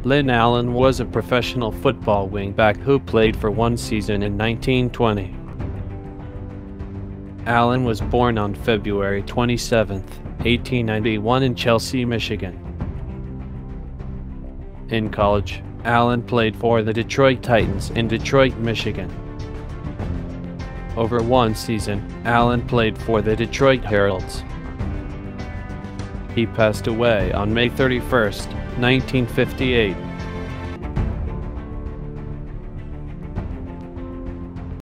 Lynn Allen was a professional football wingback who played for one season in 1920. Allen was born on February 27, 1891 in Chelsea, Michigan. In college, Allen played for the Detroit Titans in Detroit, Michigan. Over one season, Allen played for the Detroit Heralds. He passed away on May 31, 1958.